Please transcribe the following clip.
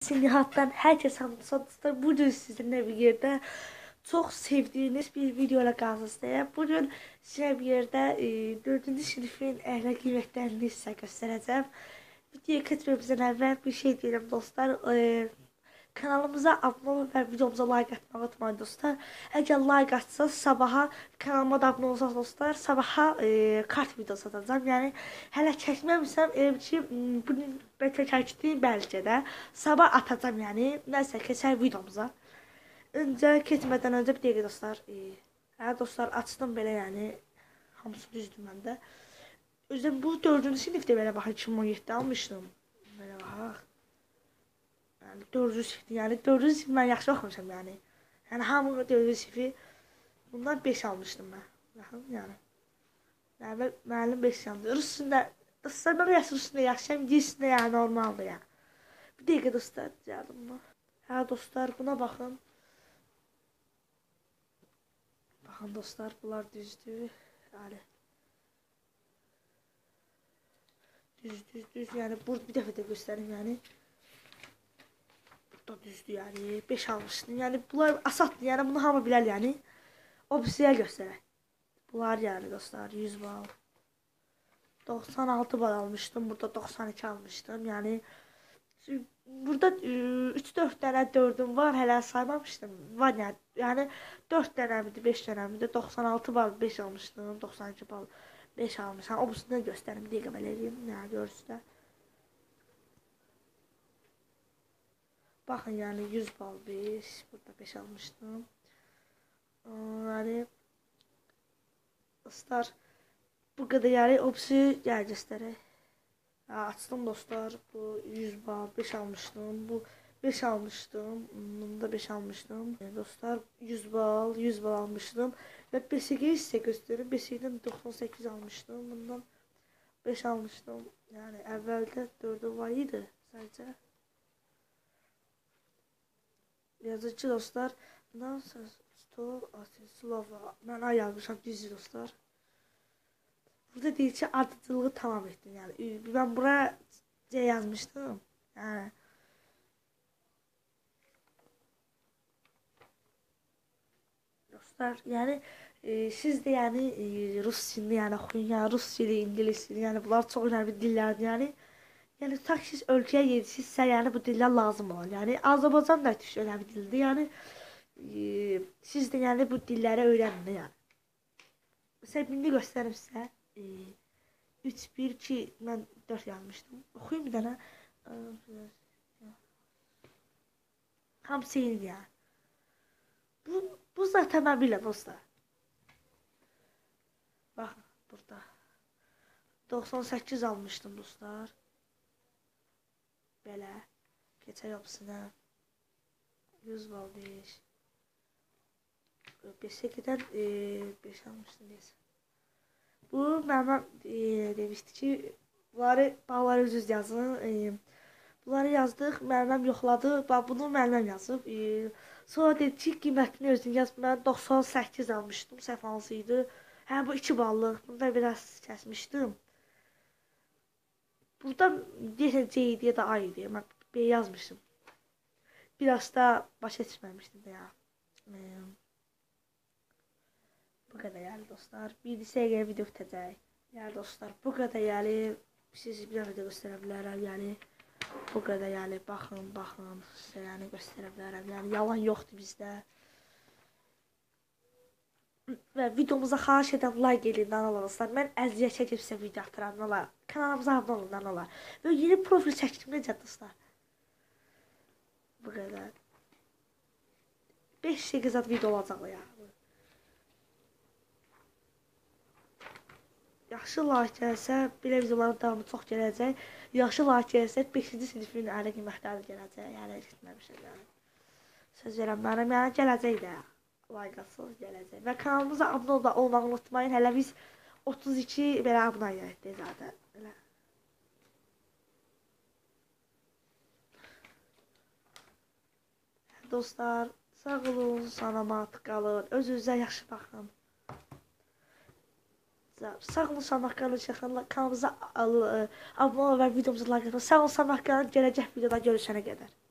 Nesin Nihat'tan herkes hamdolsun dostlar. Bugün sizinle bir yerde çok sevdiğiniz bir video ile karşınızdayım. Bugün size bir yerde 4. sınıfın ehli kıymetlerini size göstereceğim. Videoya geçmemizden evvel bir şey diyelim dostlar. Kanalımıza abone olun ve videomuza like atmayı unutmayın dostlar. Eğer like atsanız sabaha kanalıma da abone olsanız dostlar sabaha kart videosu atacağım. Yani hele çekmemişsem bugün bəlkə çəkdiyim bəlkə də sabah atacağım yani. Neyse keçək videomuza. Önce keçmədən önce bir dəqiqə dostlar. Dostlar açdım belə yani. Hamısı düzdür məndə. Özüm bu 4. sinifdə belə baxın 2017'də almışdım. Belə baxaq. Yani 4. sinif yani 4. sinif mən yaxşı oxumuşam yani. Yani hamı 4. sinifi bundan 5 almışdım ben. Baxın yani. Yani müəllim 5 aldı. Rusunda dostlar ben Rusunda yaxşıyam, giysində yani normaldır ya. Bir dəqiqə dostlar gəldim bu. Hə dostlar buna baxın. Baxın dostlar bunlar düzdür. Yani düz yani burada bir dəfə də göstərim yani. Burada düzdür yani 5 almışdım. Yani bunlar asatdır yani bunu hamı bilər yani. O sizə göstərək. Bunlar yani dostlar 100 bal. 96 bal almıştım. Burada 92 almıştım. Yani burada 3-4 tane 4'üm var. Hələ saymamıştım. Var yani. Yani 4 tane miydi 5 tane miydi? 96 bal 5 almıştım. 92 bal 5 almışım. O üstüne göstereyim. Bir dəqiqə belə eləyim. Yani görürsünüz. Bakın yani 100 bal 5. Burada 5 almıştım. Yani dostlar bu kadar yani opsi gel göstereyim. Açtım dostlar bu 100 bal 5 almıştım. Bu 5 almıştım. Bunu da 5 almıştım. Dostlar 100 bal almıştım. Ve BSG'yi size göstereyim. BSG'den 98 almıştım. Bundan 5 almıştım. Yani evvelde 4'ü var idi sadece. Yazıcı dostlar. Bundan sonra Slova. Ben ay yazmışam düzdür dostlar. Burada deyil ki ardıcılığı tamam ettim yani. Ben buraya C yazmıştım. Yani dostlar yani siz de yani Rus dilini yani oxuyun yani Rus dili, İngiliz dili yani bunlar çok önemli dillerdir yani. Yani tak siz ölkəyə gedirsinizsə yani bu dillər lazım olur. Yani Azərbaycan da çox önemli dildir yani. Siz de yani bu dilləri öğrenin yani. Mesela birini göstereyim size. 3, 1, 2 ben 4 yazmıştım. Okuyayım bir tane. Hamısı eynidir yani. Bu zaten ben bilirəm dostlar. Bakın burada. 98 almıştım dostlar. Belə. Keçək opsuna. 100 bal 5. 5'e 5 almıştım neyse. Bu Mehmet demişti ki bunları düz yazın. Bunları yazdık. Müəllim yoxladı. Bax bunu müəllim yazıb. Sonra dedi ki qiymətini özün yaz. Mən 98 almışdım. Səhv hansıydı? Hə bu 2 ballıq. Bunda biraz kəsmişdim. Burada deyəsən C idi ya da A idi. Mən B yazmışdım. Biraz da başa düşməmişdim də ya. Bu kadar yani dostlar. Bir SG video bitecek. Yani dostlar bu kadar yani siz bir video gösterebilirim yani. Bu kadar yani bakın size yani gösterebilirim yani yalan yoktu bizde. Ve videomuza xahiş eden like elinden alanızlar. Ben əziyyət çəkib sizə video atıranlar olar. Kanalımıza abone olunlar olar. Ve yeni profil çəkdim necə dostlar. Bu kadar. 5-8 ad video olacaq ya. Yaxşı like gəlsə, belə videoların davamı çox gələcək. Yaxşı like gəlsə, 5-ci sinifin ailə qiymətləri gələcək. Yəni etməmişəm yəni. Söz verəm mənim, yəni gələcək də. Like atsınız gələcək. Və kanalımıza abunə olmağı unutmayın. Hələ biz 32 belə abunəyik zaten. Elə. Dostlar, sağ olun, salamat qalın. Özünüzə yaxşı baxın. Sağ olun Samarqand kanalımıza abone olun ve videomuza like atın. Sağ olun Samarqand, gələcək videoda görüşənə qədər.